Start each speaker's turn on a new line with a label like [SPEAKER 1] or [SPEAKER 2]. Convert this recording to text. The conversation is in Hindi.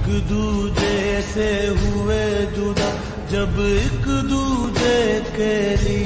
[SPEAKER 1] एक दूजे से हुए जुदा जब एक दूजे के लिए